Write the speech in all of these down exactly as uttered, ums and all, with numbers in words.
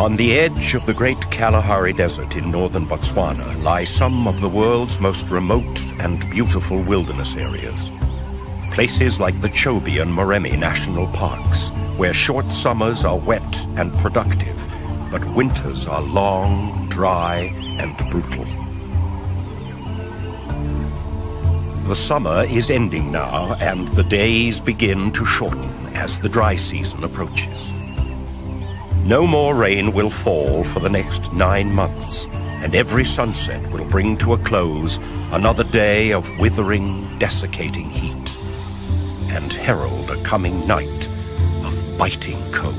On the edge of the Great Kalahari Desert in northern Botswana lie some of the world's most remote and beautiful wilderness areas. Places like the Chobe and Moremi National Parks, where short summers are wet and productive, but winters are long, dry, and brutal. The summer is ending now, and the days begin to shorten as the dry season approaches. No more rain will fall for the next nine months, and every sunset will bring to a close another day of withering, desiccating heat, and herald a coming night of biting cold.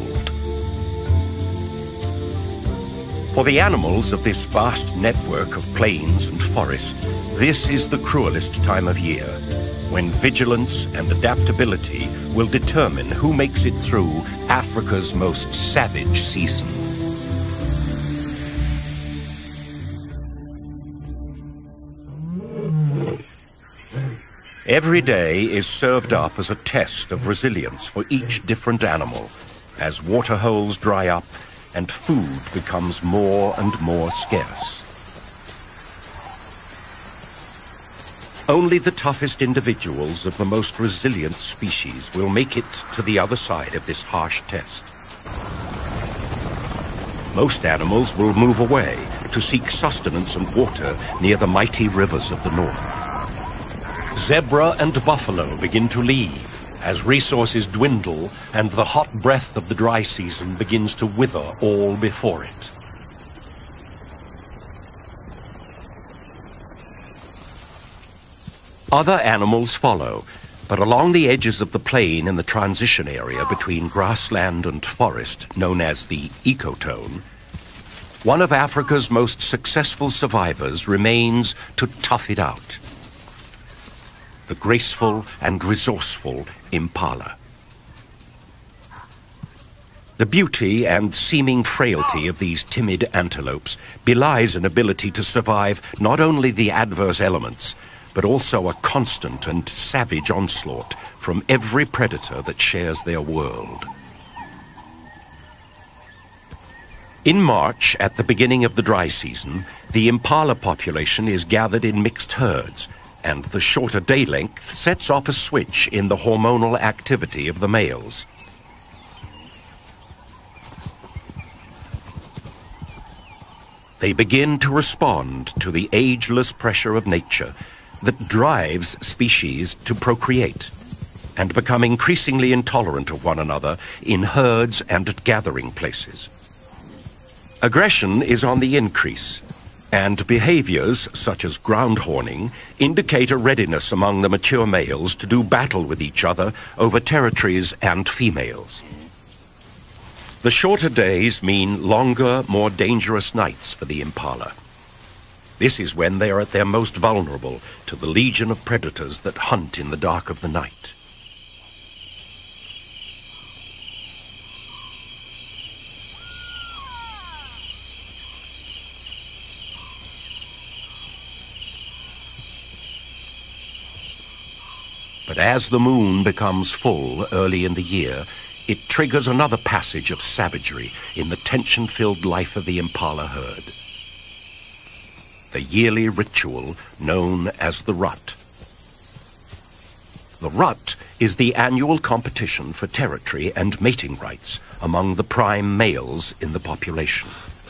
For the animals of this vast network of plains and forest, this is the cruelest time of year, when vigilance and adaptability will determine who makes it through Africa's most savage season. Every day is served up as a test of resilience for each different animal, as waterholes dry up and food becomes more and more scarce. Only the toughest individuals of the most resilient species will make it to the other side of this harsh test. Most animals will move away to seek sustenance and water near the mighty rivers of the north. Zebra and buffalo begin to leave as resources dwindle and the hot breath of the dry season begins to wither all before it. Other animals follow, but along the edges of the plain in the transition area between grassland and forest, known as the ecotone, one of Africa's most successful survivors remains to tough it out. The graceful and resourceful impala. The beauty and seeming frailty of these timid antelopes belies an ability to survive not only the adverse elements, but also a constant and savage onslaught from every predator that shares their world. In March, at the beginning of the dry season, the impala population is gathered in mixed herds, and the shorter day length sets off a switch in the hormonal activity of the males. They begin to respond to the ageless pressure of nature that drives species to procreate and become increasingly intolerant of one another in herds and at gathering places. Aggression is on the increase, and behaviors such as ground horning indicate a readiness among the mature males to do battle with each other over territories and females. The shorter days mean longer, more dangerous nights for the impala. This is when they are at their most vulnerable to the legion of predators that hunt in the dark of the night. But as the moon becomes full early in the year, it triggers another passage of savagery in the tension-filled life of the impala herd. The yearly ritual known as the rut. The rut is the annual competition for territory and mating rights among the prime males in the population.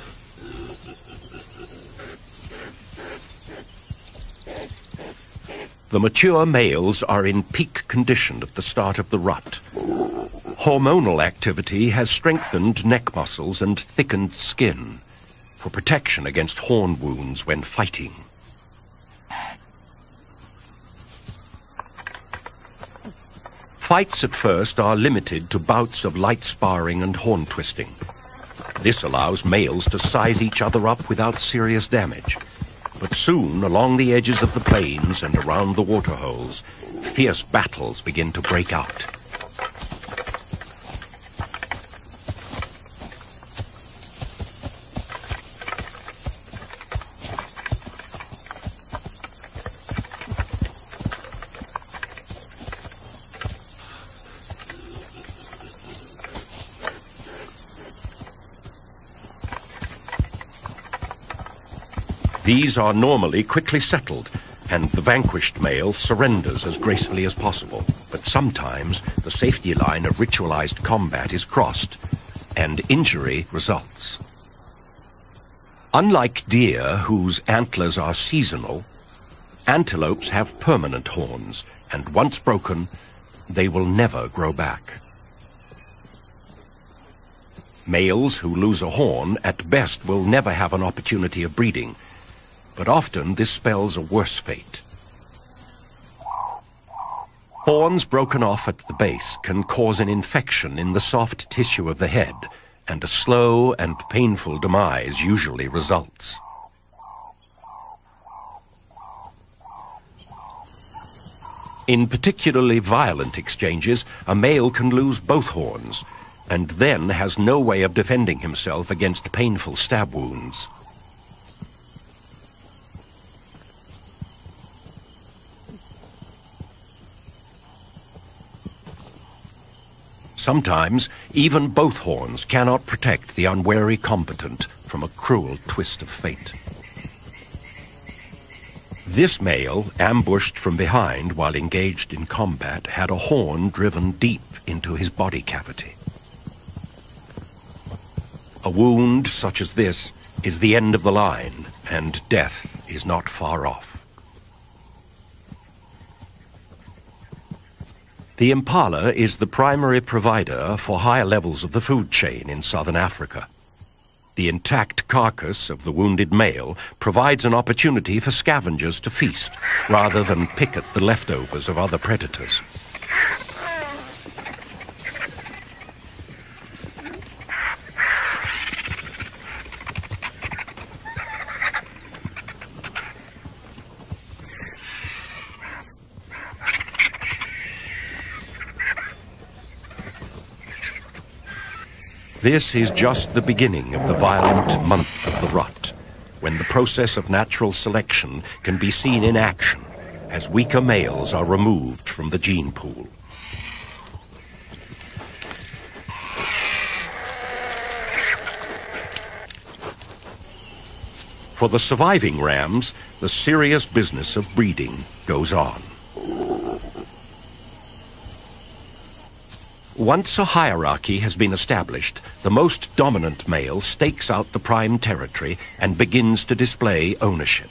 The mature males are in peak condition at the start of the rut. Hormonal activity has strengthened neck muscles and thickened skin for protection against horn wounds when fighting. Fights at first are limited to bouts of light sparring and horn twisting. This allows males to size each other up without serious damage. But soon, along the edges of the plains and around the waterholes, fierce battles begin to break out. These are normally quickly settled, and the vanquished male surrenders as gracefully as possible. But sometimes the safety line of ritualized combat is crossed, and injury results. Unlike deer, whose antlers are seasonal, antelopes have permanent horns, and once broken, they will never grow back. Males who lose a horn at best will never have an opportunity of breeding, but often this spells a worse fate. Horns broken off at the base can cause an infection in the soft tissue of the head, and a slow and painful demise usually results. In particularly violent exchanges, a male can lose both horns, and then has no way of defending himself against painful stab wounds. Sometimes, even both horns cannot protect the unwary combatant from a cruel twist of fate. This male, ambushed from behind while engaged in combat, had a horn driven deep into his body cavity. A wound such as this is the end of the line, and death is not far off. The impala is the primary provider for higher levels of the food chain in southern Africa. The intact carcass of the wounded male provides an opportunity for scavengers to feast, rather than pick at the leftovers of other predators. This is just the beginning of the violent month of the rut, when the process of natural selection can be seen in action as weaker males are removed from the gene pool. For the surviving rams, the serious business of breeding goes on. Once a hierarchy has been established, the most dominant male stakes out the prime territory and begins to display ownership.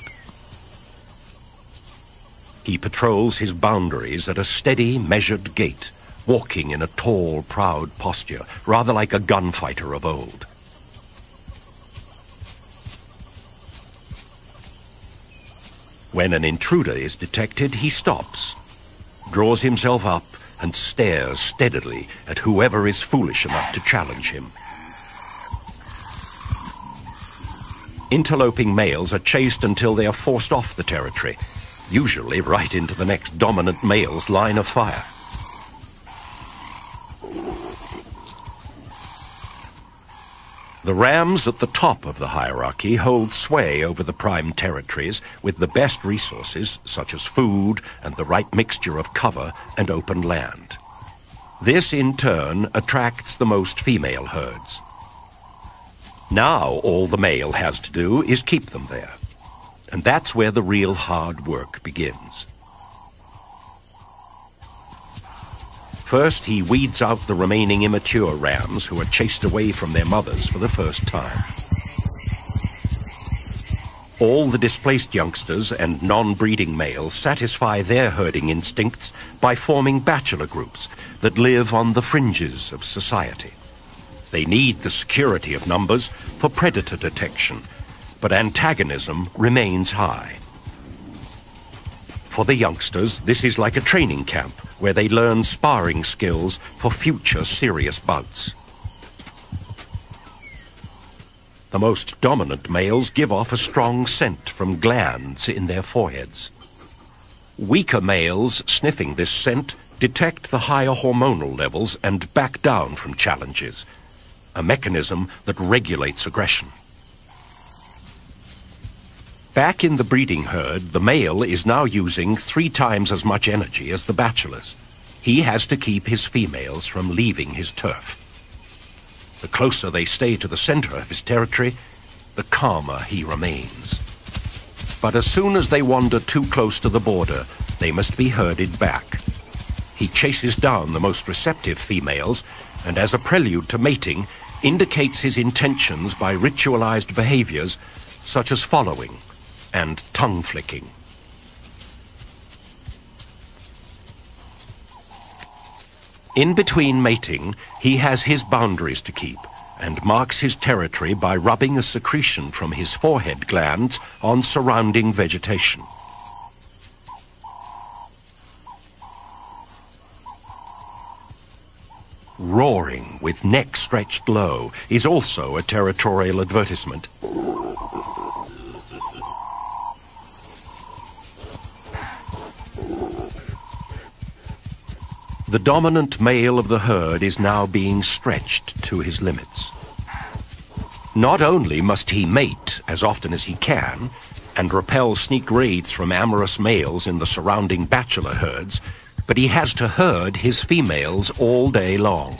He patrols his boundaries at a steady, measured gait, walking in a tall, proud posture, rather like a gunfighter of old. When an intruder is detected, he stops, draws himself up, and stares steadily at whoever is foolish enough to challenge him. Interloping males are chased until they are forced off the territory, usually right into the next dominant male's line of fire. The rams at the top of the hierarchy hold sway over the prime territories with the best resources, such as food and the right mixture of cover and open land. This, in turn, attracts the most female herds. Now all the male has to do is keep them there, and that's where the real hard work begins. First, he weeds out the remaining immature rams who are chased away from their mothers for the first time. All the displaced youngsters and non-breeding males satisfy their herding instincts by forming bachelor groups that live on the fringes of society. They need the security of numbers for predator detection, but antagonism remains high. For the youngsters, this is like a training camp where they learn sparring skills for future serious bouts. The most dominant males give off a strong scent from glands in their foreheads. Weaker males sniffing this scent detect the higher hormonal levels and back down from challenges, a mechanism that regulates aggression. Back in the breeding herd, the male is now using three times as much energy as the bachelors. He has to keep his females from leaving his turf. The closer they stay to the center of his territory, the calmer he remains. But as soon as they wander too close to the border, they must be herded back. He chases down the most receptive females, and as a prelude to mating, indicates his intentions by ritualized behaviors such as following and tongue flicking. In between mating, he has his boundaries to keep and marks his territory by rubbing a secretion from his forehead glands on surrounding vegetation. Roaring with neck stretched low is also a territorial advertisement. The dominant male of the herd is now being stretched to his limits. Not only must he mate as often as he can and repel sneak raids from amorous males in the surrounding bachelor herds, but he has to herd his females all day long.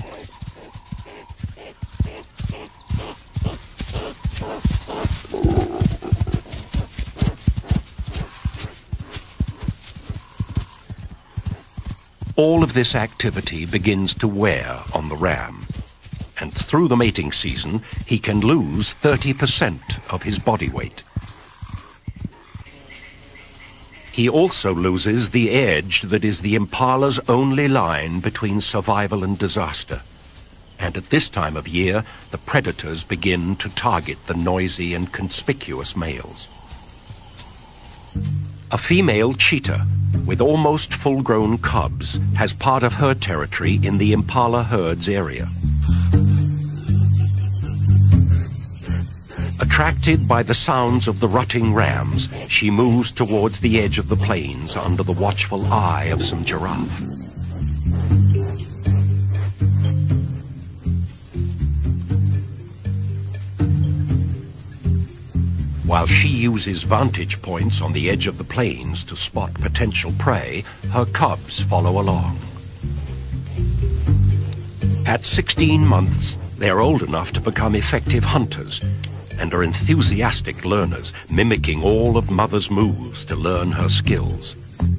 All of this activity begins to wear on the ram, and through the mating season, he can lose thirty percent of his body weight. He also loses the edge that is the impala's only line between survival and disaster. And at this time of year, the predators begin to target the noisy and conspicuous males. A female cheetah, with almost full-grown cubs, has part of her territory in the impala herd's area. Attracted by the sounds of the rutting rams, she moves towards the edge of the plains under the watchful eye of some giraffe. While she uses vantage points on the edge of the plains to spot potential prey, her cubs follow along. At sixteen months, they are old enough to become effective hunters and are enthusiastic learners, mimicking all of Mother's moves to learn her skills.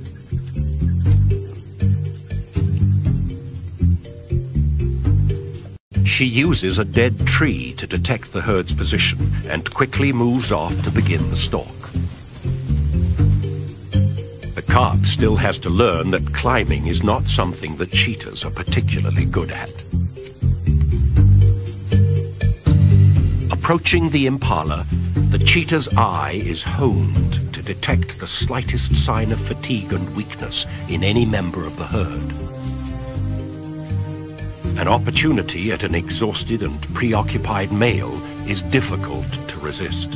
She uses a dead tree to detect the herd's position and quickly moves off to begin the stalk. The cub still has to learn that climbing is not something that cheetahs are particularly good at. Approaching the impala, the cheetah's eye is honed to detect the slightest sign of fatigue and weakness in any member of the herd. An opportunity at an exhausted and preoccupied male is difficult to resist.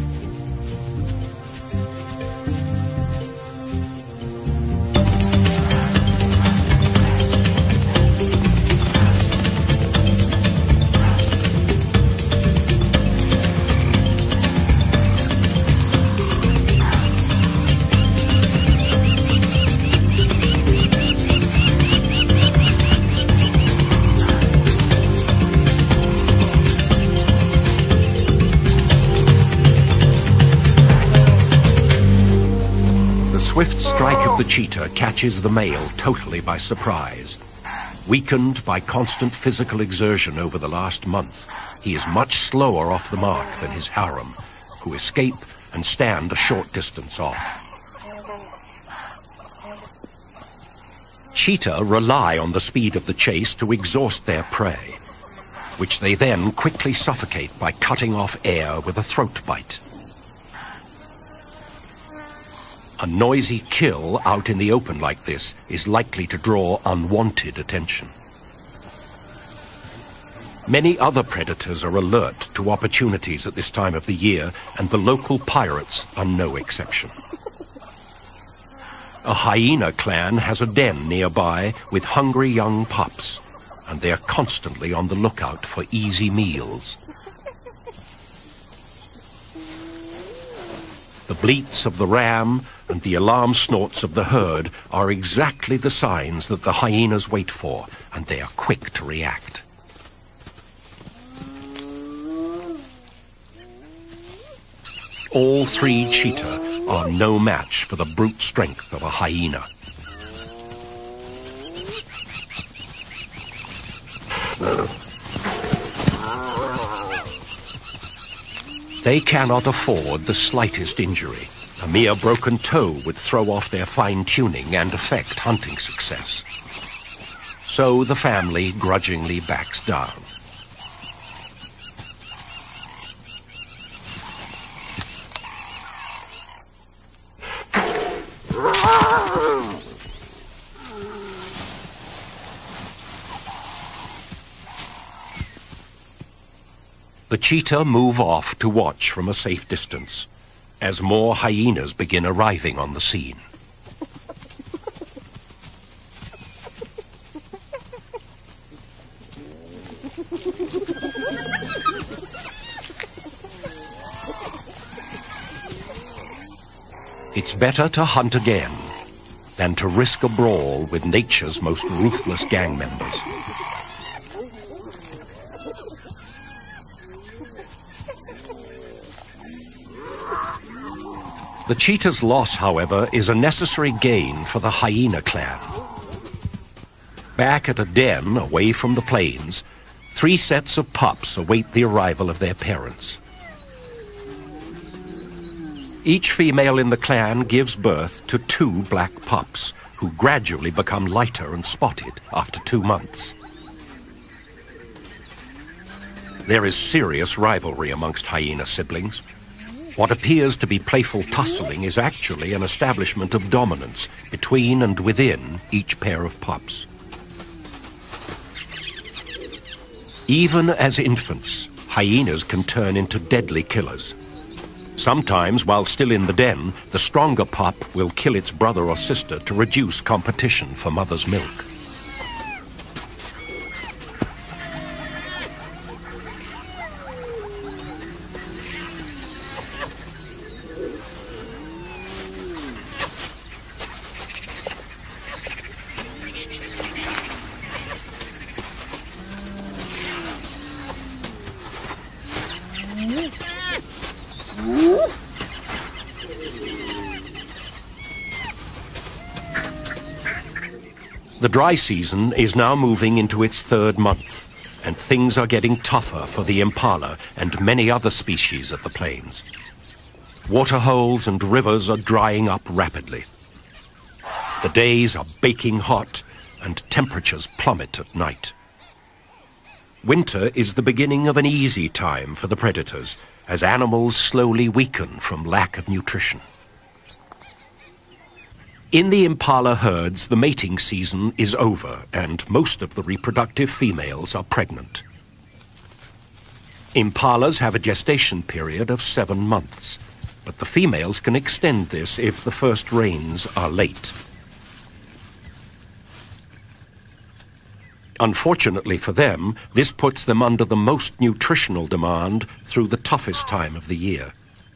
The swift strike of the cheetah catches the male totally by surprise. Weakened by constant physical exertion over the last month, he is much slower off the mark than his harem, who escape and stand a short distance off. Cheetah rely on the speed of the chase to exhaust their prey, which they then quickly suffocate by cutting off air with a throat bite. A noisy kill out in the open like this is likely to draw unwanted attention. Many other predators are alert to opportunities at this time of the year, and the local pirates are no exception. A hyena clan has a den nearby with hungry young pups, and they are constantly on the lookout for easy meals. The bleats of the ram and the alarm snorts of the herd are exactly the signs that the hyenas wait for, and they are quick to react. All three cheetah are no match for the brute strength of a hyena. They cannot afford the slightest injury. A mere broken toe would throw off their fine-tuning and affect hunting success. So the family grudgingly backs down. The cheetah move off to watch from a safe distance as more hyenas begin arriving on the scene. It's better to hunt again than to risk a brawl with nature's most ruthless gang members. The cheetah's loss, however, is a necessary gain for the hyena clan. Back at a den away from the plains, three sets of pups await the arrival of their parents. Each female in the clan gives birth to two black pups, who gradually become lighter and spotted after two months. There is serious rivalry amongst hyena siblings. What appears to be playful tussling is actually an establishment of dominance between and within each pair of pups. Even as infants, hyenas can turn into deadly killers. Sometimes, while still in the den, the stronger pup will kill its brother or sister to reduce competition for mother's milk. The dry season is now moving into its third month, and things are getting tougher for the impala and many other species of the plains. Waterholes and rivers are drying up rapidly. The days are baking hot, and temperatures plummet at night. Winter is the beginning of an easy time for the predators, as animals slowly weaken from lack of nutrition. In the impala herds, the mating season is over, and most of the reproductive females are pregnant. Impalas have a gestation period of seven months, but the females can extend this if the first rains are late. Unfortunately for them, this puts them under the most nutritional demand through the toughest time of the year.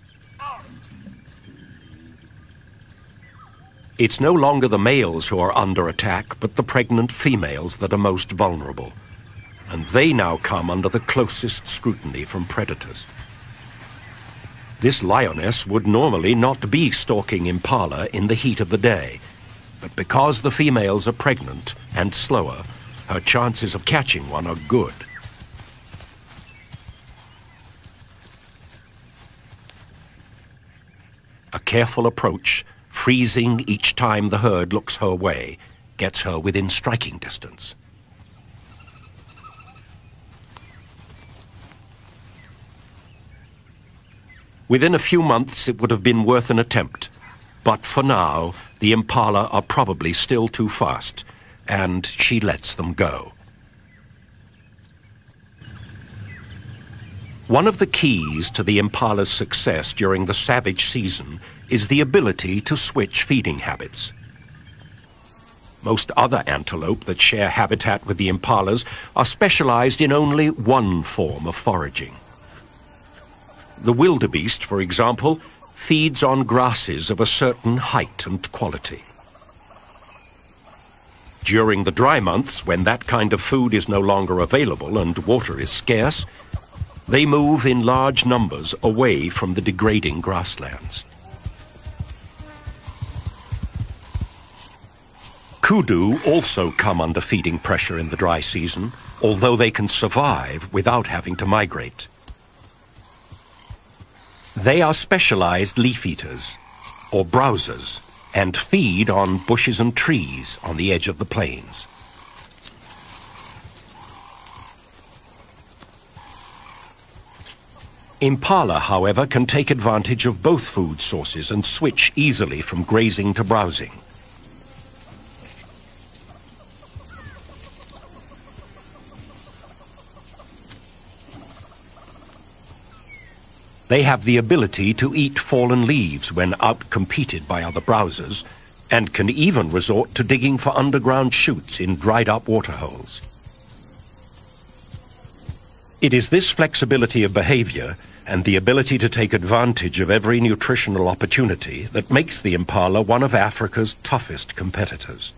It's no longer the males who are under attack, but the pregnant females that are most vulnerable. And they now come under the closest scrutiny from predators. This lioness would normally not be stalking impala in the heat of the day, but because the females are pregnant and slower, her chances of catching one are good. A careful approach, freezing each time the herd looks her way, gets her within striking distance. Within a few months, it would have been worth an attempt. But for now, the impala are probably still too fast, and she lets them go. One of the keys to the impala's success during the savage season is the ability to switch feeding habits. Most other antelope that share habitat with the impalas are specialized in only one form of foraging. The wildebeest, for example, feeds on grasses of a certain height and quality. During the dry months, when that kind of food is no longer available and water is scarce, they move in large numbers away from the degrading grasslands. kudu also come under feeding pressure in the dry season, although they can survive without having to migrate. They are specialized leaf eaters, or browsers, and feed on bushes and trees on the edge of the plains. Impala, however, can take advantage of both food sources and switch easily from grazing to browsing. They have the ability to eat fallen leaves when outcompeted by other browsers, and can even resort to digging for underground chutes in dried-up waterholes. It is this flexibility of behavior and the ability to take advantage of every nutritional opportunity that makes the impala one of Africa's toughest competitors.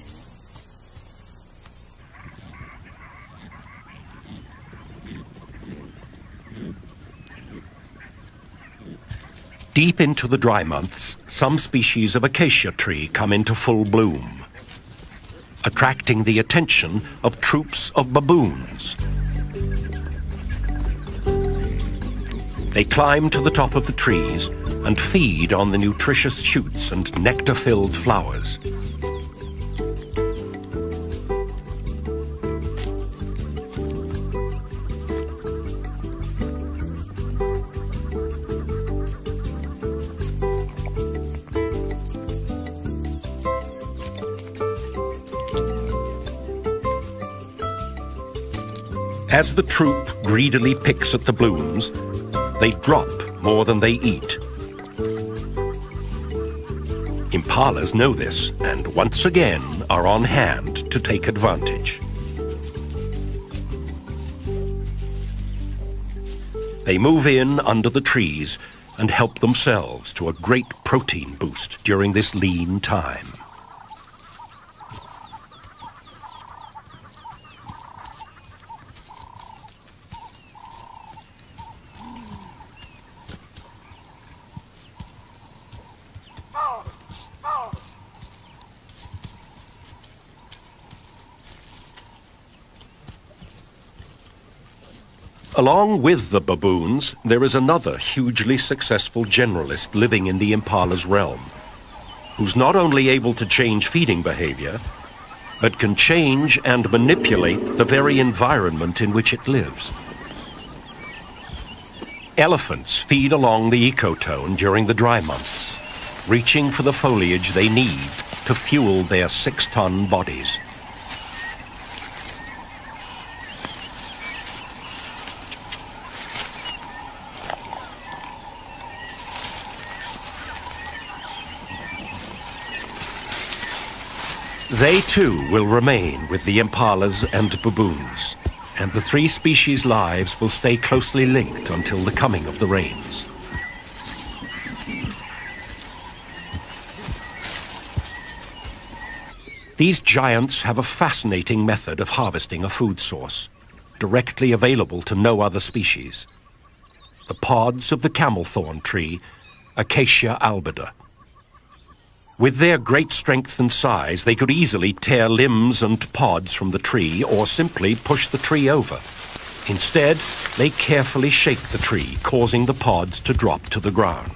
Deep into the dry months, some species of acacia tree come into full bloom, attracting the attention of troops of baboons. They climb to the top of the trees and feed on the nutritious shoots and nectar-filled flowers. As the troop greedily picks at the blooms, they drop more than they eat. Impalas know this and once again are on hand to take advantage. They move in under the trees and help themselves to a great protein boost during this lean time. Along with the baboons, there is another hugely successful generalist living in the impala's realm, who's not only able to change feeding behavior, but can change and manipulate the very environment in which it lives. Elephants feed along the ecotone during the dry months, reaching for the foliage they need to fuel their six-ton bodies. They too will remain with the impalas and baboons, and the three species' lives will stay closely linked until the coming of the rains. These giants have a fascinating method of harvesting a food source, directly available to no other species: the pods of the camel thorn tree, Acacia albida. With their great strength and size, they could easily tear limbs and pods from the tree or simply push the tree over. Instead, they carefully shake the tree, causing the pods to drop to the ground.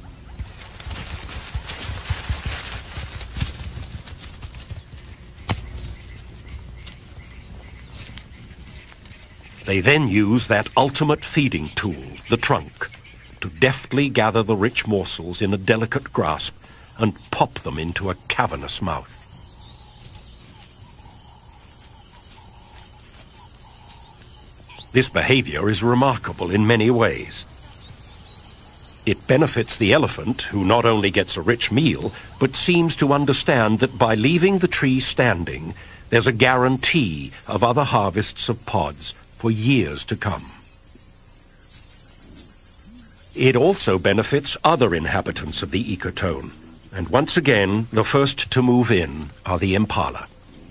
They then use that ultimate feeding tool, the trunk, to deftly gather the rich morsels in a delicate grasp and pop them into a cavernous mouth. This behavior is remarkable in many ways. It benefits the elephant, who not only gets a rich meal, but seems to understand that by leaving the tree standing, there's a guarantee of other harvests of pods for years to come. It also benefits other inhabitants of the ecotone. And once again, the first to move in are the impala.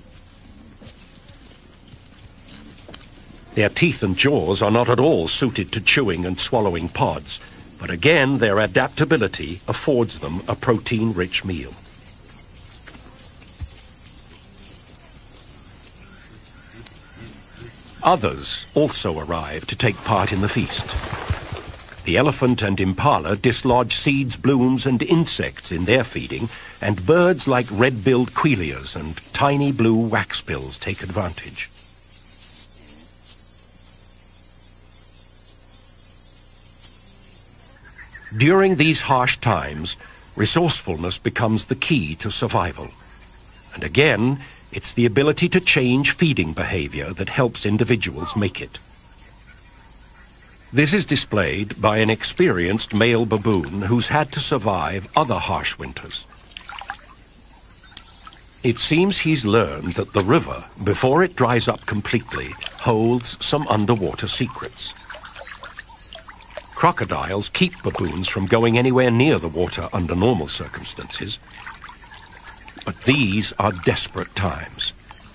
Their teeth and jaws are not at all suited to chewing and swallowing pods, but again, their adaptability affords them a protein-rich meal. Others also arrive to take part in the feast. The elephant and impala dislodge seeds, blooms, and insects in their feeding, and birds like red-billed quilias and tiny blue waxbills take advantage. During these harsh times, resourcefulness becomes the key to survival. And again, it's the ability to change feeding behavior that helps individuals make it. This is displayed by an experienced male baboon who's had to survive other harsh winters. It seems he's learned that the river, before it dries up completely, holds some underwater secrets. Crocodiles keep baboons from going anywhere near the water under normal circumstances. But these are desperate times.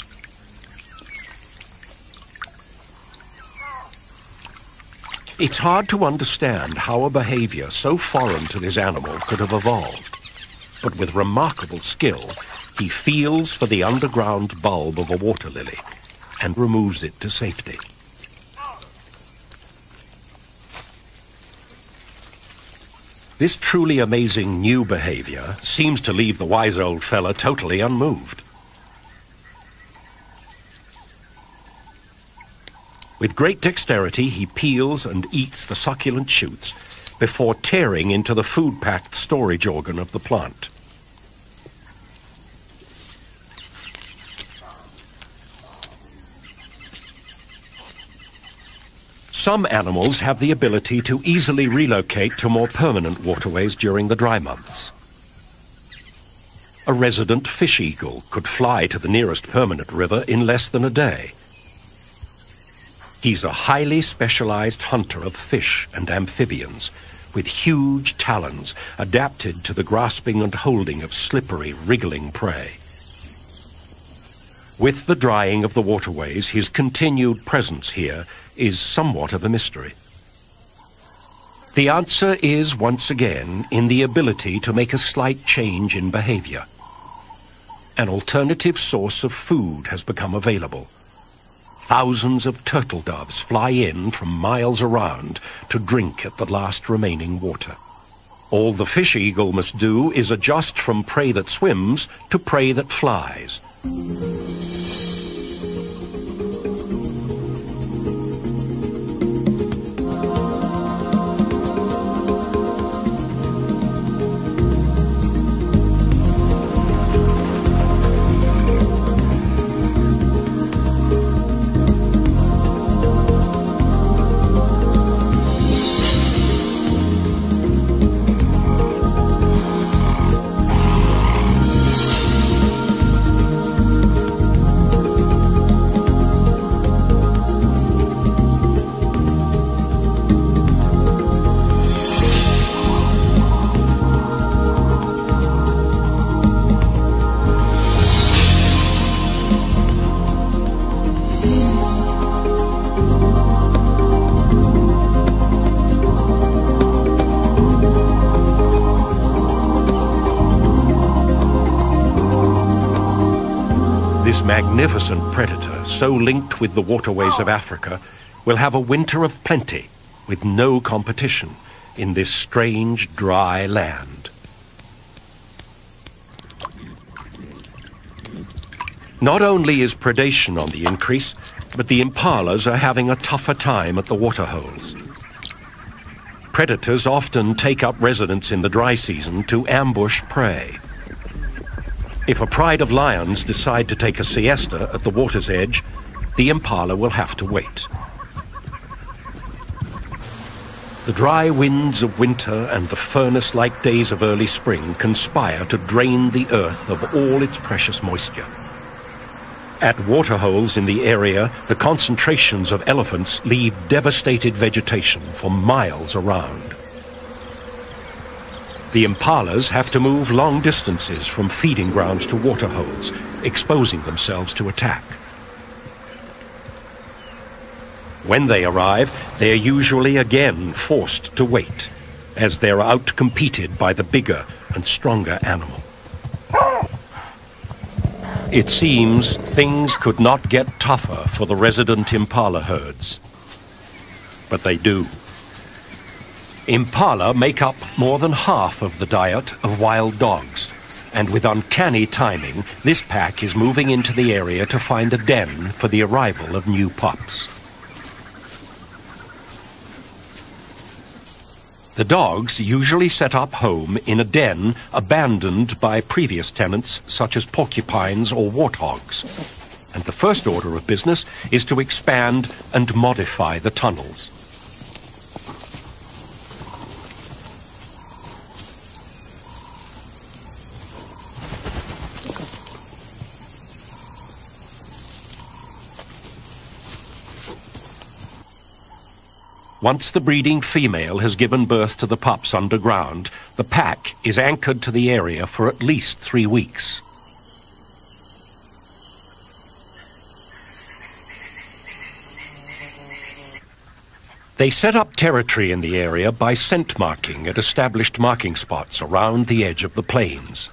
It's hard to understand how a behavior so foreign to this animal could have evolved. But with remarkable skill, he feels for the underground bulb of a water lily and removes it to safety. This truly amazing new behavior seems to leave the wise old fella totally unmoved. With great dexterity, he peels and eats the succulent shoots before tearing into the food-packed storage organ of the plant. Some animals have the ability to easily relocate to more permanent waterways during the dry months. A resident fish eagle could fly to the nearest permanent river in less than a day. He's a highly specialized hunter of fish and amphibians, with huge talons adapted to the grasping and holding of slippery, wriggling prey. With the drying of the waterways, his continued presence here is somewhat of a mystery. The answer is, once again, in the ability to make a slight change in behavior. An alternative source of food has become available. Thousands of turtle doves fly in from miles around to drink at the last remaining water. All the fish eagle must do is adjust from prey that swims to prey that flies. This magnificent predator, so linked with the waterways of Africa, will have a winter of plenty, with no competition, in this strange, dry land. Not only is predation on the increase, but the impalas are having a tougher time at the waterholes. Predators often take up residence in the dry season to ambush prey. If a pride of lions decide to take a siesta at the water's edge, the impala will have to wait. The dry winds of winter and the furnace-like days of early spring conspire to drain the earth of all its precious moisture. At waterholes in the area, the concentrations of elephants leave devastated vegetation for miles around. The impalas have to move long distances from feeding grounds to waterholes, exposing themselves to attack. When they arrive, they are usually again forced to wait, as they're outcompeted by the bigger and stronger animal. It seems things could not get tougher for the resident impala herds. But they do. Impala make up more than half of the diet of wild dogs, and with uncanny timing, this pack is moving into the area to find a den for the arrival of new pups. The dogs usually set up home in a den abandoned by previous tenants such as porcupines or warthogs, and the first order of business is to expand and modify the tunnels. Once the breeding female has given birth to the pups underground, the pack is anchored to the area for at least three weeks. They set up territory in the area by scent marking at established marking spots around the edge of the plains.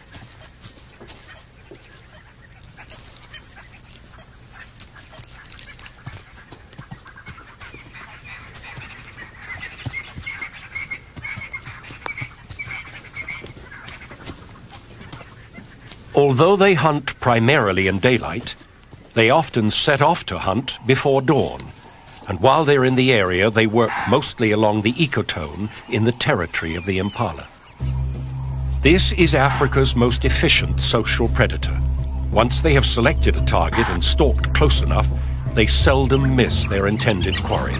Although they hunt primarily in daylight, they often set off to hunt before dawn, and while they're in the area, they work mostly along the ecotone in the territory of the impala. This is Africa's most efficient social predator. Once they have selected a target and stalked close enough, they seldom miss their intended quarry.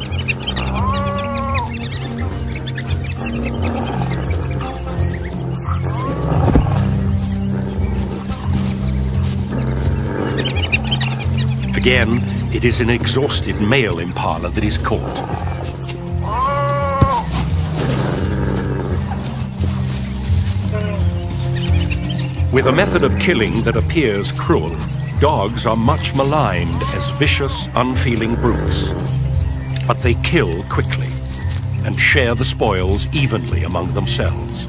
Again, it is an exhausted male impala that is caught. With a method of killing that appears cruel, dogs are much maligned as vicious, unfeeling brutes. But they kill quickly and share the spoils evenly among themselves.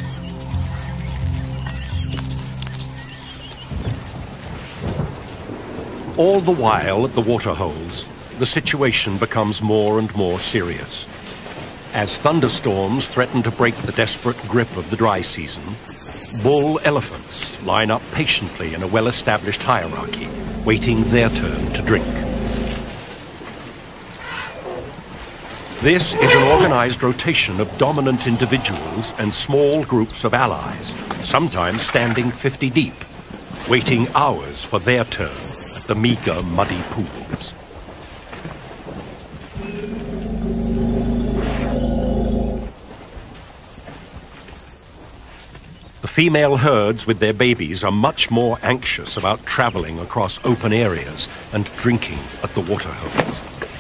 All the while at the waterholes, the situation becomes more and more serious. As thunderstorms threaten to break the desperate grip of the dry season, bull elephants line up patiently in a well-established hierarchy, waiting their turn to drink. This is an organized rotation of dominant individuals and small groups of allies, sometimes standing fifty deep, waiting hours for their turn. The meager, muddy pools. The female herds with their babies are much more anxious about traveling across open areas and drinking at the waterholes.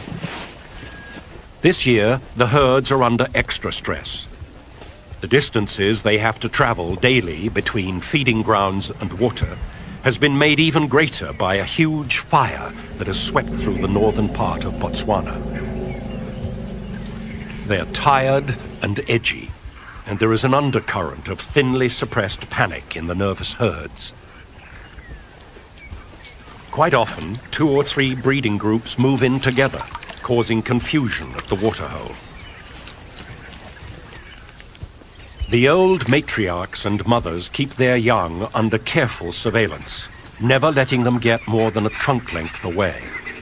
This year, the herds are under extra stress. The distances they have to travel daily between feeding grounds and water has been made even greater by a huge fire that has swept through the northern part of Botswana. They're tired and edgy, and there is an undercurrent of thinly suppressed panic in the nervous herds. Quite often, two or three breeding groups move in together, causing confusion at the waterhole. The old matriarchs and mothers keep their young under careful surveillance, never letting them get more than a trunk length away.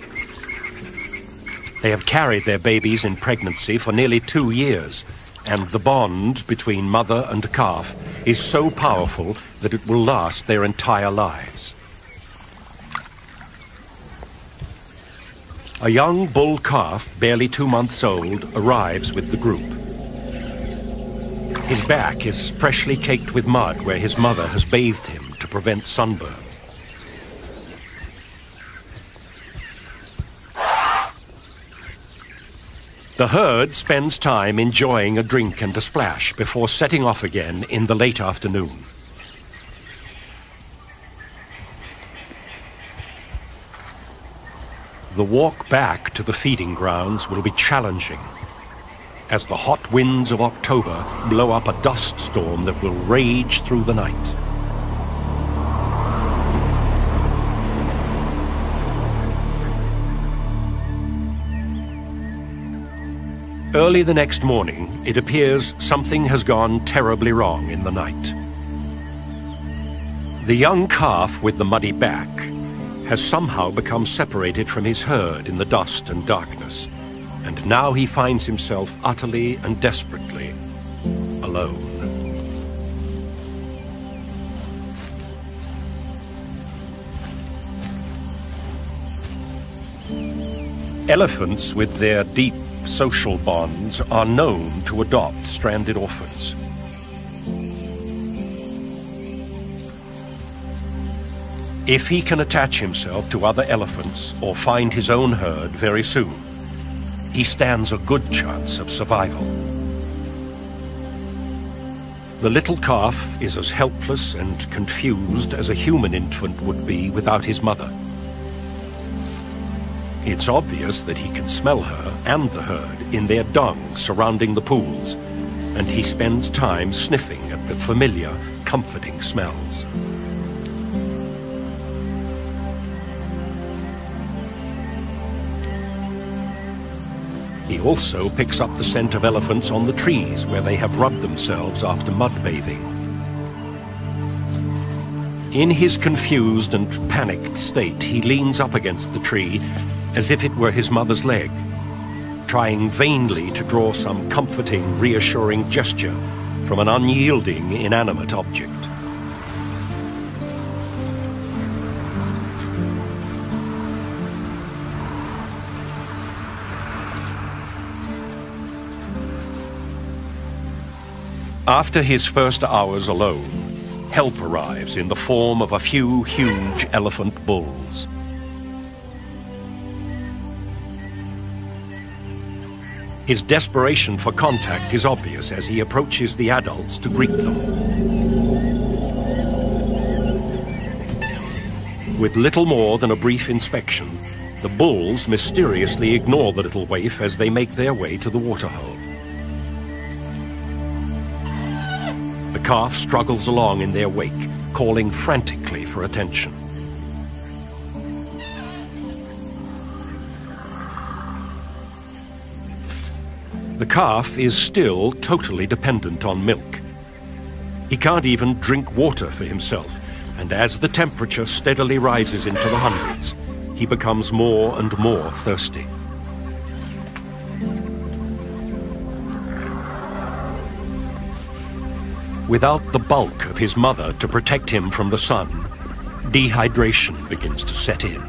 They have carried their babies in pregnancy for nearly two years, and the bond between mother and calf is so powerful that it will last their entire lives. A young bull calf, barely two months old, arrives with the group. His back is freshly caked with mud where his mother has bathed him to prevent sunburn. The herd spends time enjoying a drink and a splash before setting off again in the late afternoon. The walk back to the feeding grounds will be challenging, as the hot winds of October blow up a dust storm that will rage through the night. Early the next morning, it appears something has gone terribly wrong in the night. The young calf with the muddy back has somehow become separated from his herd in the dust and darkness, and now he finds himself utterly and desperately alone. Elephants, with their deep social bonds, are known to adopt stranded orphans. If he can attach himself to other elephants or find his own herd very soon, he stands a good chance of survival. The little calf is as helpless and confused as a human infant would be without his mother. It's obvious that he can smell her and the herd in their dung surrounding the pools, and he spends time sniffing at the familiar, comforting smells. He also picks up the scent of elephants on the trees where they have rubbed themselves after mud bathing. In his confused and panicked state, he leans up against the tree as if it were his mother's leg, trying vainly to draw some comforting, reassuring gesture from an unyielding, inanimate object. After his first hours alone, help arrives in the form of a few huge elephant bulls. His desperation for contact is obvious as he approaches the adults to greet them. With little more than a brief inspection, the bulls mysteriously ignore the little waif as they make their way to the waterhole. The calf struggles along in their wake, calling frantically for attention. The calf is still totally dependent on milk. He can't even drink water for himself, and as the temperature steadily rises into the hundreds, he becomes more and more thirsty. Without the bulk of his mother to protect him from the sun, dehydration begins to set in.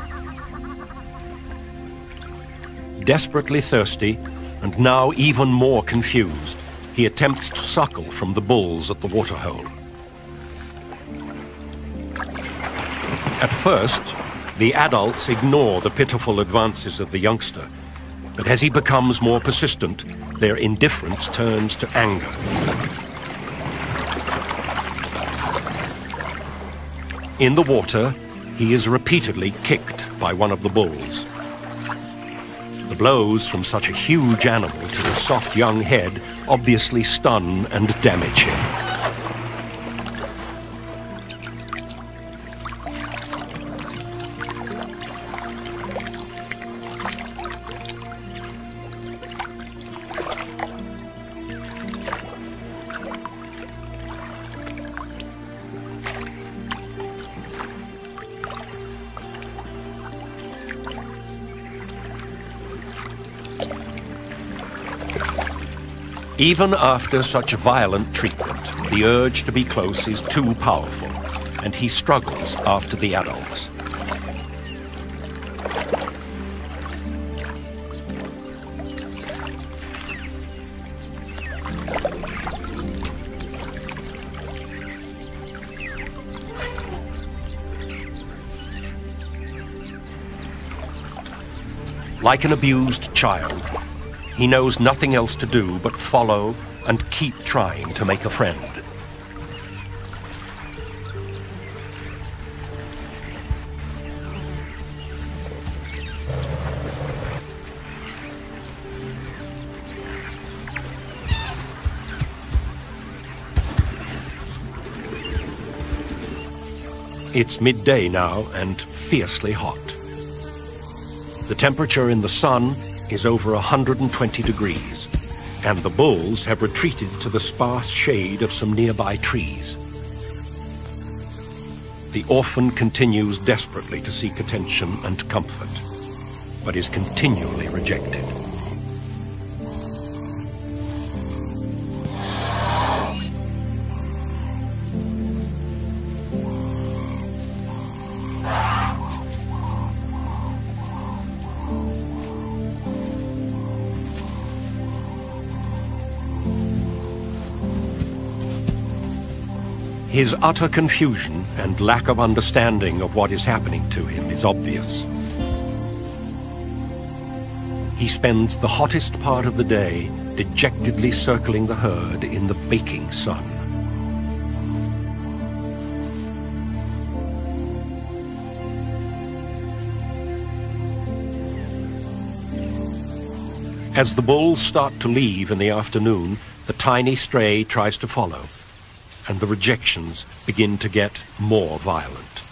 Desperately thirsty, and now even more confused, he attempts to suckle from the bulls at the waterhole. At first, the adults ignore the pitiful advances of the youngster, but as he becomes more persistent, their indifference turns to anger. In the water, he is repeatedly kicked by one of the bulls. The blows from such a huge animal to the soft young head obviously stun and damage him. Even after such violent treatment, the urge to be close is too powerful, and he struggles after the adults. Like an abused child, he knows nothing else to do but follow and keep trying to make a friend. It's midday now and fiercely hot. The temperature in the sun is over one hundred twenty degrees, and the bulls have retreated to the sparse shade of some nearby trees. The orphan continues desperately to seek attention and comfort, but is continually rejected. His utter confusion and lack of understanding of what is happening to him is obvious. He spends the hottest part of the day dejectedly circling the herd in the baking sun. As the bulls start to leave in the afternoon, the tiny stray tries to follow, and the rejections begin to get more violent.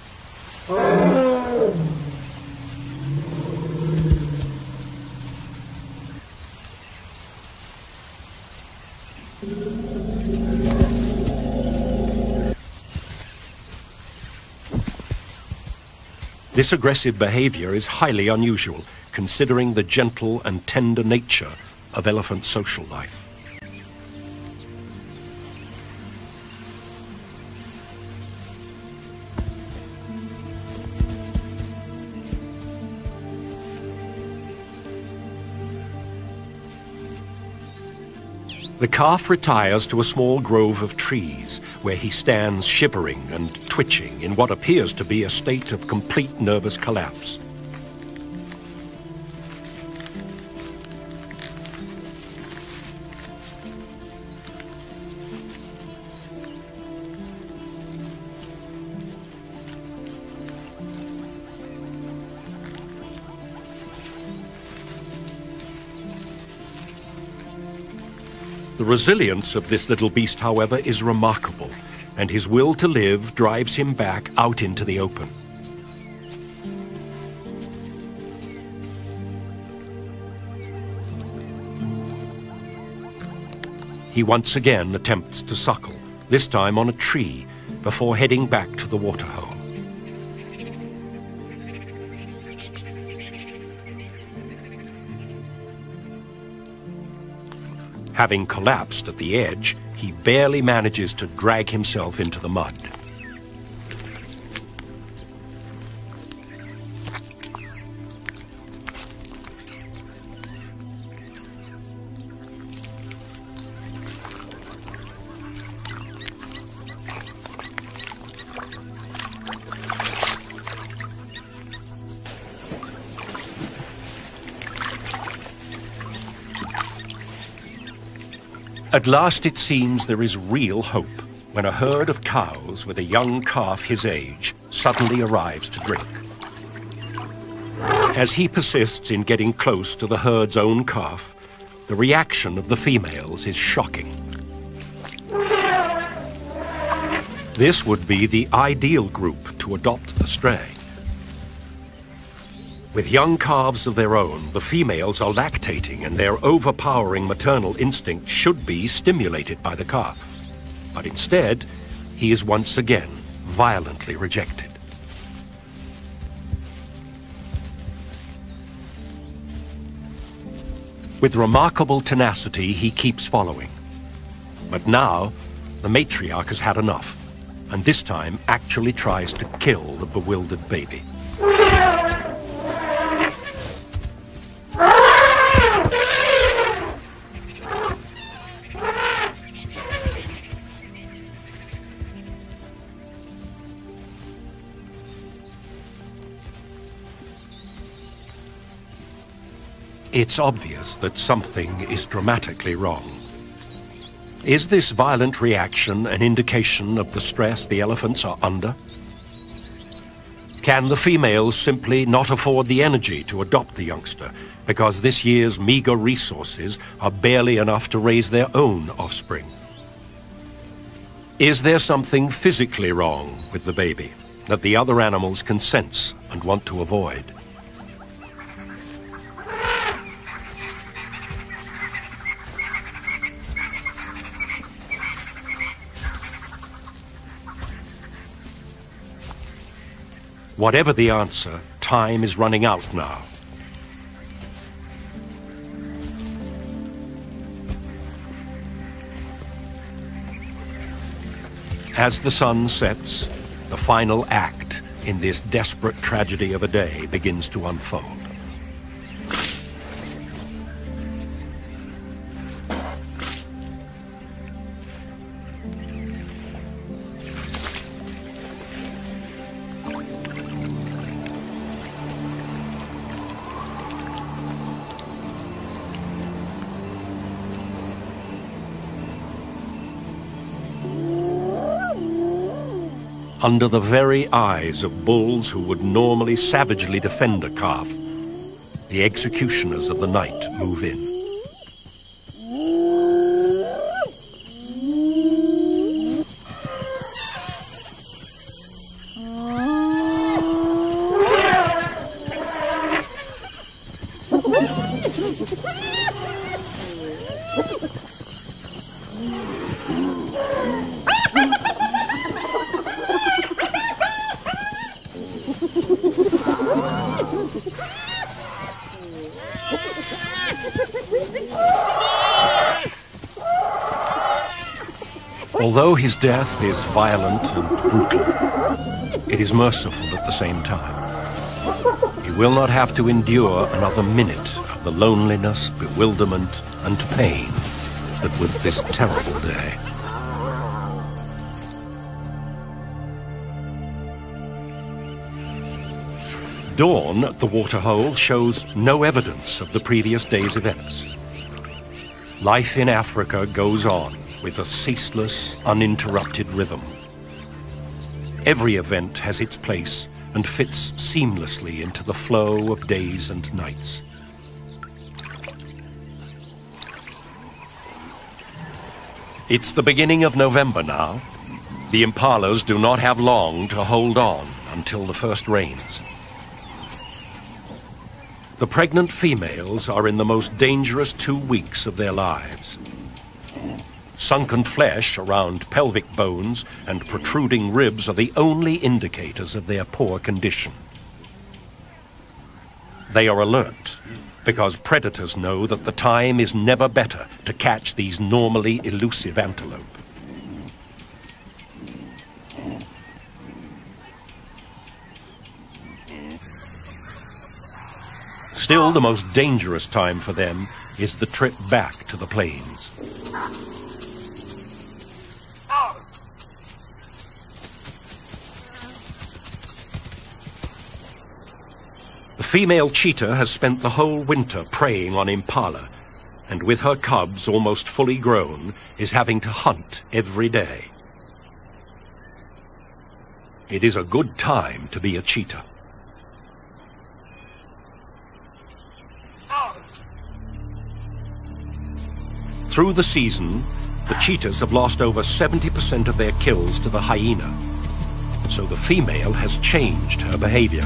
This aggressive behavior is highly unusual, considering the gentle and tender nature of elephant social life. The calf retires to a small grove of trees, where he stands shivering and twitching in what appears to be a state of complete nervous collapse. The resilience of this little beast, however, is remarkable, and his will to live drives him back out into the open. He once again attempts to suckle, this time on a tree, before heading back to the waterhole. Having collapsed at the edge, he barely manages to drag himself into the mud. At last it seems there is real hope when a herd of cows with a young calf his age suddenly arrives to drink. As he persists in getting close to the herd's own calf, the reaction of the females is shocking. This would be the ideal group to adopt the stray. With young calves of their own, the females are lactating, and their overpowering maternal instinct should be stimulated by the calf. But instead, he is once again violently rejected. With remarkable tenacity, he keeps following. But now, the matriarch has had enough, and this time actually tries to kill the bewildered baby. It's obvious that something is dramatically wrong. Is this violent reaction an indication of the stress the elephants are under? Can the females simply not afford the energy to adopt the youngster because this year's meager resources are barely enough to raise their own offspring? Is there something physically wrong with the baby that the other animals can sense and want to avoid? Whatever the answer, time is running out now. As the sun sets, the final act in this desperate tragedy of a day begins to unfold. Under the very eyes of bulls who would normally savagely defend a calf, the executioners of the night move in. Although his death is violent and brutal, it is merciful at the same time. He will not have to endure another minute of the loneliness, bewilderment, and pain that was this terrible day. Dawn at the waterhole shows no evidence of the previous day's events. Life in Africa goes on with a ceaseless, uninterrupted rhythm. Every event has its place and fits seamlessly into the flow of days and nights. It's the beginning of November now. The impalas do not have long to hold on until the first rains. The pregnant females are in the most dangerous two weeks of their lives. Sunken flesh around pelvic bones and protruding ribs are the only indicators of their poor condition. They are alert because predators know that the time is never better to catch these normally elusive antelope. Still, the most dangerous time for them is the trip back to the plains. The female cheetah has spent the whole winter preying on impala, and with her cubs almost fully grown, is having to hunt every day. It is a good time to be a cheetah. Through the season, the cheetahs have lost over seventy percent of their kills to the hyena, so the female has changed her behavior.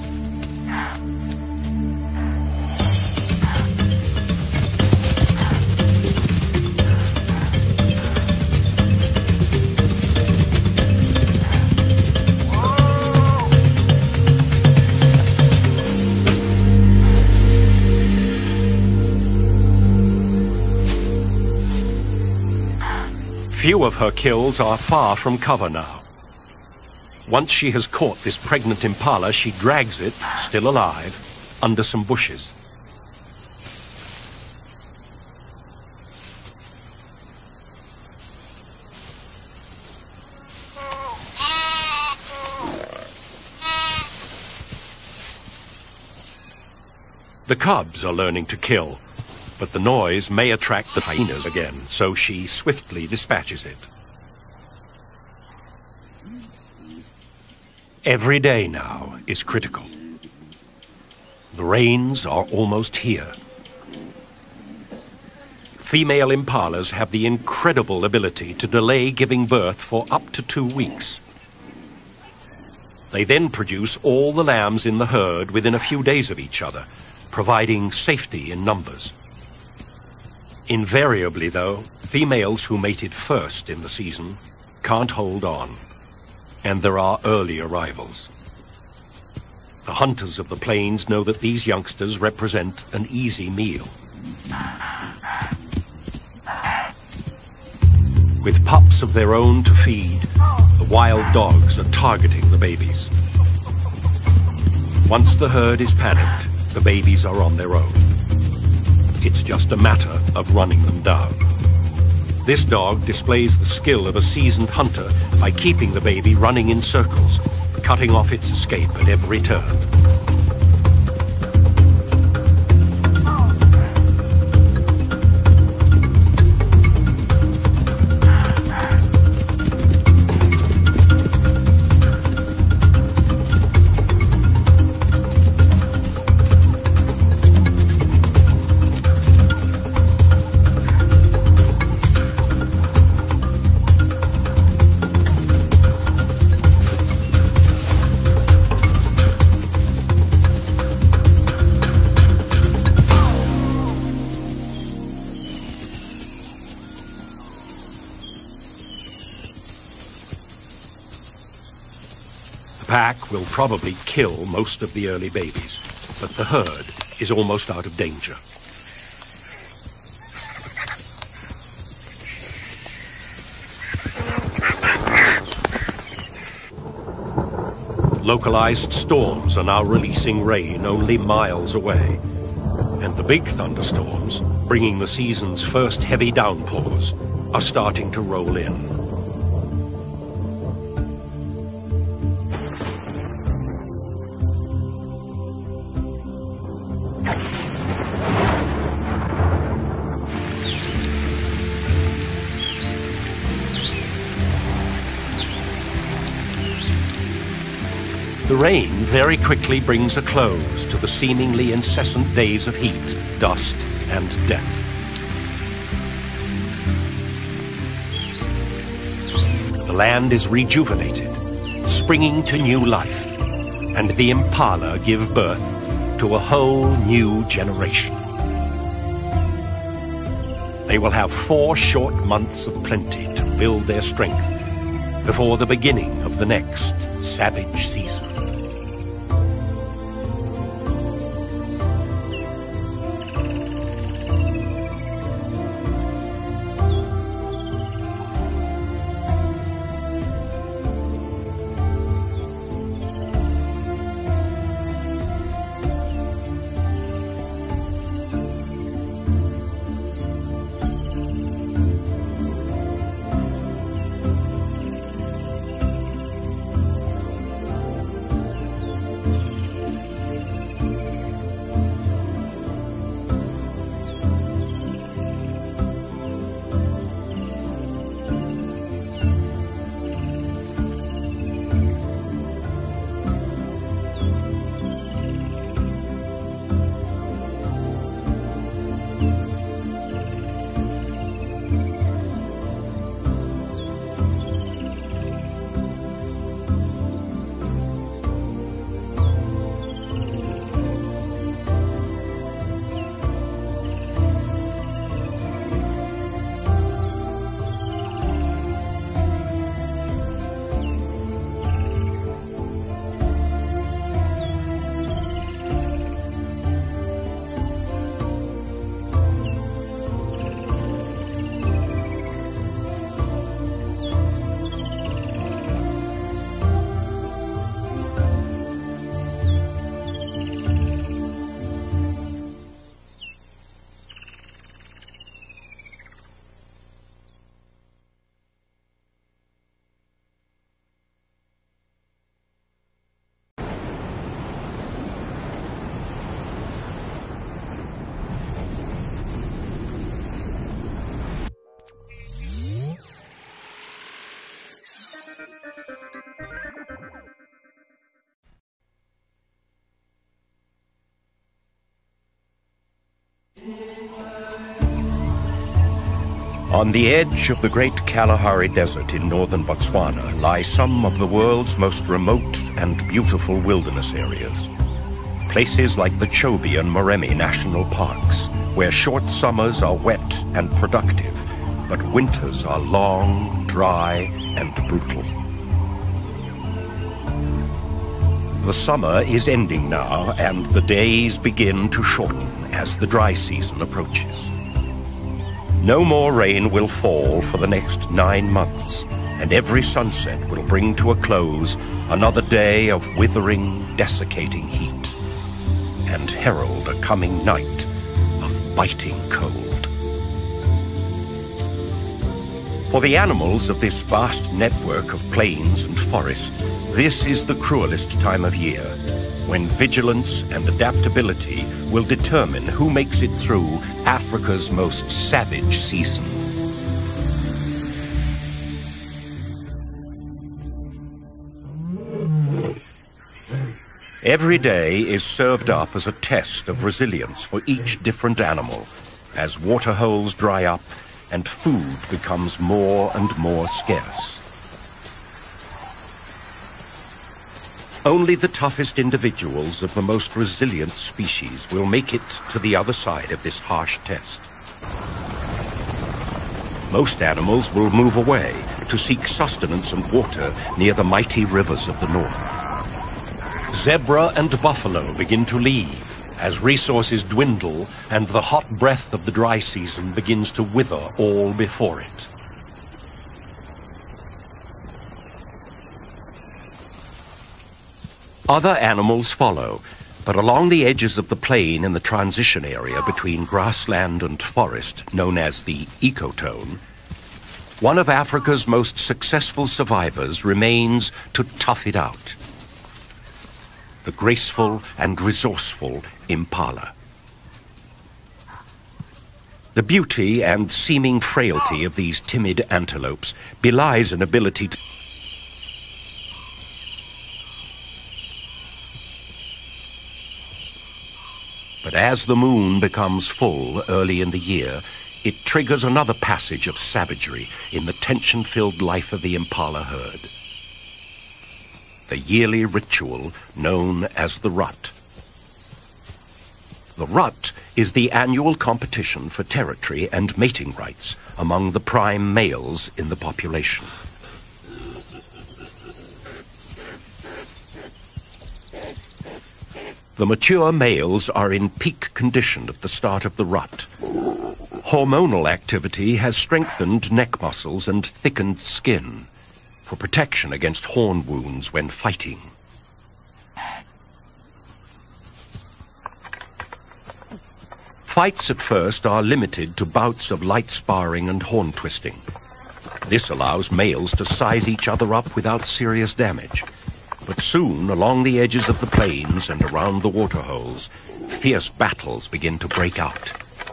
Few of her kills are far from cover now. Once she has caught this pregnant impala, she drags it, still alive, under some bushes. The cubs are learning to kill, but the noise may attract the hyenas again, so she swiftly dispatches it. Every day now is critical. The rains are almost here. Female impalas have the incredible ability to delay giving birth for up to two weeks. They then produce all the lambs in the herd within a few days of each other, providing safety in numbers. Invariably, though, females who mated first in the season can't hold on, and there are early arrivals. The hunters of the plains know that these youngsters represent an easy meal. With pups of their own to feed, the wild dogs are targeting the babies. Once the herd is panicked, the babies are on their own. It's just a matter of running them down. This dog displays the skill of a seasoned hunter by keeping the baby running in circles, cutting off its escape at every turn. The pack will probably kill most of the early babies, but the herd is almost out of danger. Localized storms are now releasing rain only miles away, and the big thunderstorms, bringing the season's first heavy downpours, are starting to roll in. The rain very quickly brings a close to the seemingly incessant days of heat, dust, and death. The land is rejuvenated, springing to new life, and the impala give birth to a whole new generation. They will have four short months of plenty to build their strength before the beginning of the next savage season. On the edge of the Great Kalahari Desert in northern Botswana lie some of the world's most remote and beautiful wilderness areas. Places like the Chobe and Moremi National Parks, where short summers are wet and productive, but winters are long, dry, and brutal. The summer is ending now, and the days begin to shorten as the dry season approaches. No more rain will fall for the next nine months, and every sunset will bring to a close another day of withering, desiccating heat, and herald a coming night of biting cold. For the animals of this vast network of plains and forest, this is the cruelest time of year, when vigilance and adaptability will determine who makes it through Africa's most savage season. Every day is served up as a test of resilience for each different animal, as waterholes dry up and food becomes more and more scarce. Only the toughest individuals of the most resilient species will make it to the other side of this harsh test. Most animals will move away to seek sustenance and water near the mighty rivers of the north. Zebra and buffalo begin to leave as resources dwindle and the hot breath of the dry season begins to wither all before it. Other animals follow, but along the edges of the plain in the transition area between grassland and forest, known as the ecotone, one of Africa's most successful survivors remains to tough it out. The graceful and resourceful impala. The beauty and seeming frailty of these timid antelopes belies an ability to But as the moon becomes full early in the year, it triggers another passage of savagery in the tension-filled life of the impala herd. The yearly ritual known as the rut. The rut is the annual competition for territory and mating rights among the prime males in the population. The mature males are in peak condition at the start of the rut. Hormonal activity has strengthened neck muscles and thickened skin for protection against horn wounds when fighting. Fights at first are limited to bouts of light sparring and horn twisting. This allows males to size each other up without serious damage. But soon, along the edges of the plains and around the waterholes, fierce battles begin to break out.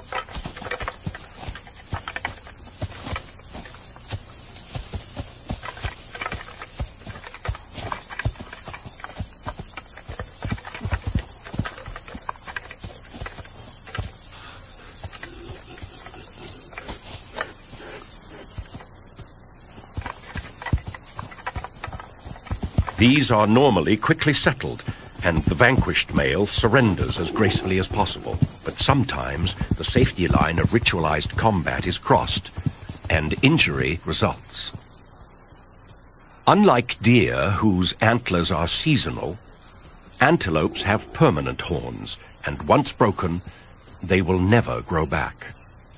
These are normally quickly settled, and the vanquished male surrenders as gracefully as possible. But sometimes the safety line of ritualized combat is crossed, and injury results. Unlike deer, whose antlers are seasonal, antelopes have permanent horns, and once broken, they will never grow back.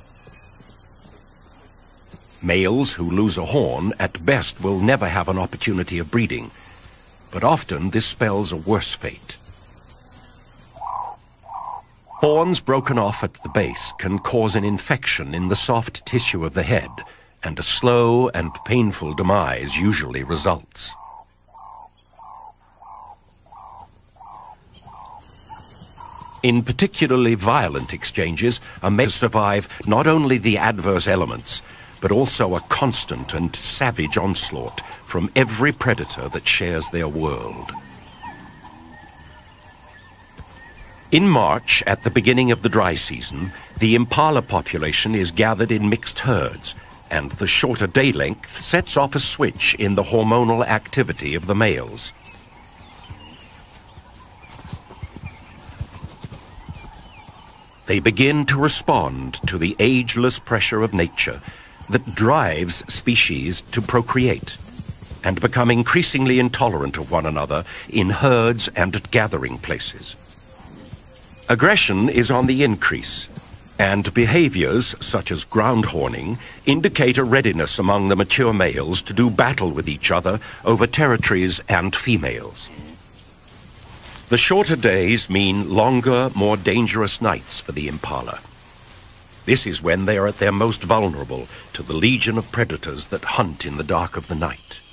Males who lose a horn at best will never have an opportunity of breeding, but often this spells a worse fate. Horns broken off at the base can cause an infection in the soft tissue of the head, and a slow and painful demise usually results. In particularly violent exchanges, a male survive not only the adverse elements, but also a constant and savage onslaught from every predator that shares their world. In March, at the beginning of the dry season, the impala population is gathered in mixed herds, and the shorter day length sets off a switch in the hormonal activity of the males. They begin to respond to the ageless pressure of nature that drives species to procreate and become increasingly intolerant of one another in herds and at gathering places. Aggression is on the increase, and behaviors such as ground horning indicate a readiness among the mature males to do battle with each other over territories and females. The shorter days mean longer, more dangerous nights for the impala. This is when they are at their most vulnerable to the legion of predators that hunt in the dark of the night.